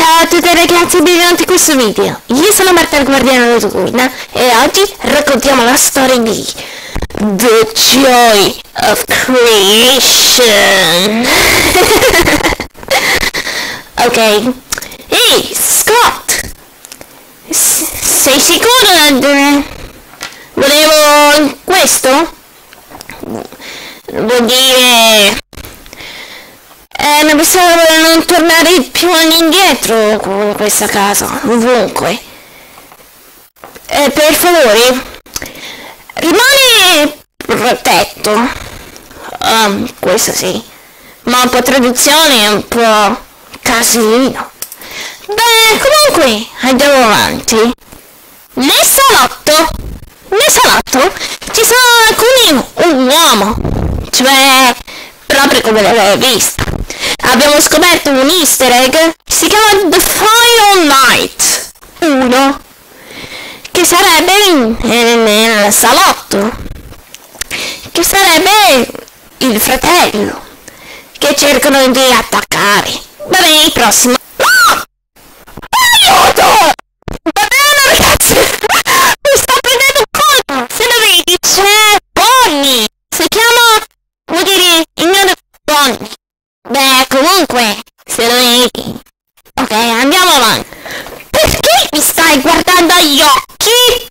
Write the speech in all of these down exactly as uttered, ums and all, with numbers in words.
Ciao a tutti ragazzi e benvenuti in questo video. Io sono Marta il Guardiano Notturna e oggi raccontiamo la storia di The Joy of Creation. Ok. Ehi, Scott! S sei sicuro? Volevo questo? Vuol dire... Eh, ma pensavo di non tornare più indietro con questa casa, ovunque. Eh, per favore, rimane protetto. Um, questo sì. Ma un po' traduzione è un po' casino. Beh, comunque, andiamo avanti. Nel salotto, nel salotto, ci sono alcuni, un uomo. Cioè, proprio come l'avevo vista. Abbiamo scoperto un easter egg, si chiama The Final Night uno, che sarebbe nel, nel salotto, che sarebbe il fratello, che cercano di attaccare. Va bene, il prossimo. No! Aiuto! Va bene ragazzi, mi sta prendendo un colpo, se lo vedi c'è Bonnie, si chiama, vuol dire il mio Bonnie. Beh, comunque, se lo vedi. Ok, andiamo avanti. Perché mi stai guardando agli occhi?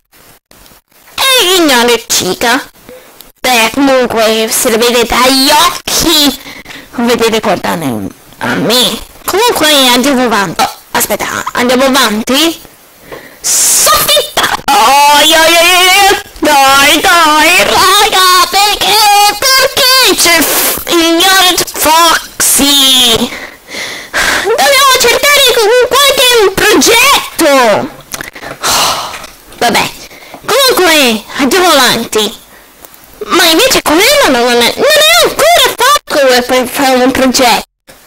E ignore cica. Beh, comunque, se lo vedete agli occhi, vedete guardare a me. Comunque, andiamo avanti. Oh, aspetta, andiamo avanti? Soffitta! Oh, io, io, io. Dai, dai, raga, perché? Perché c'è ignore Foxy? Dobbiamo cercare qualche progetto. Oh, vabbè, comunque andiamo avanti. Ma invece quello non è, non è ancora fatto per fare un progetto.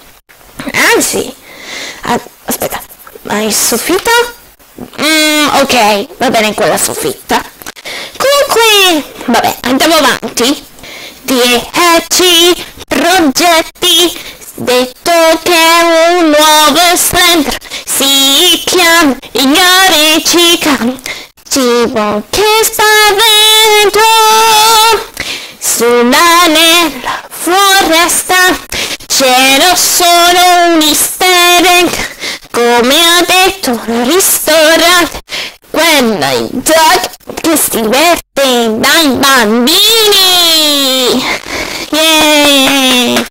Anzi, aspetta, hai soffitta? Mm, ok, va bene quella soffitta. Comunque, vabbè, andiamo avanti. dieci progetti, detto che è un nuovo slender, si chiama Ignore Cica, cibo che spavento, sulla nella foresta c'era solo un easter egg, come ha detto il ristorante, quello è il dog che si diverte dai bambini. Yeah.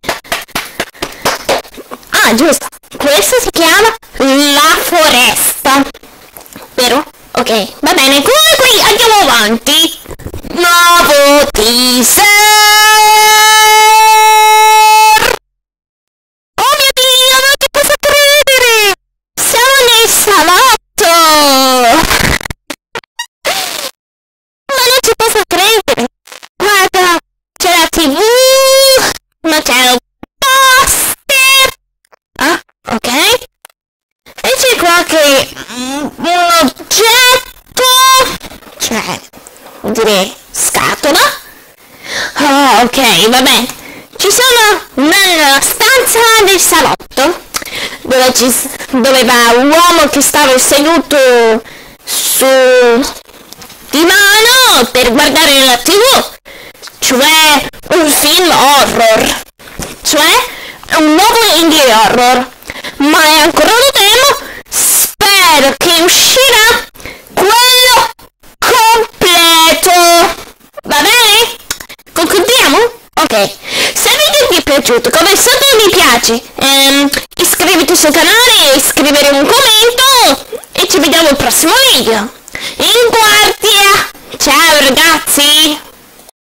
Ah, giusto, questo si chiama La Foresta, vero? Ok, va bene, comunque andiamo avanti. Nuovo teaser. Oh mio Dio, non ci posso credere, siamo nel salotto. Ma non ci posso credere, guarda, c'è la tv, ma c'è un poster. Ah, ok. E c'è qualche um, un oggetto, cioè, direi scatola. Oh, ok, va bene. Ci sono nella stanza del salotto dove, ci, dove va un uomo che stava seduto su divano per guardare la tv, cioè un film horror, cioè un nuovo indie horror, ma è ancora lo temo. Spero che uscirà quello completo. Va bene? Concludiamo? Ok, se il video ti è piaciuto, come sotto mi piace, ehm, iscriviti sul canale, scrivere un commento e ci vediamo al prossimo video. In guardia! Ciao ragazzi!